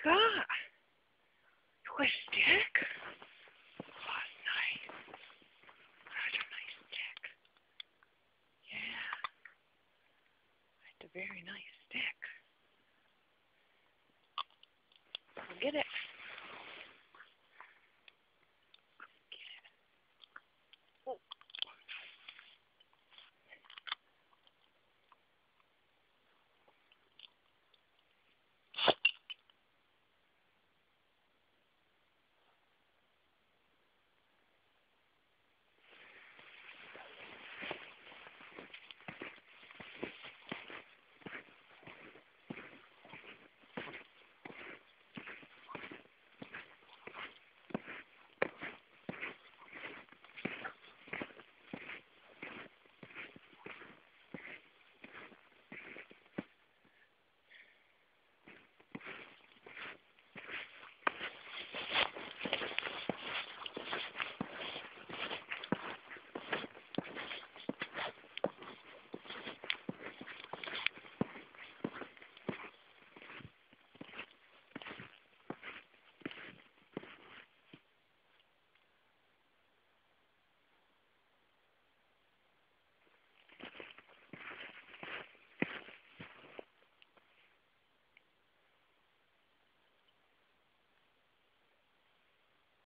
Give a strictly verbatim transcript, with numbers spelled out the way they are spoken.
that? A stick? Oh, nice. That's a nice stick. Yeah. That's a very nice stick. I'll get it.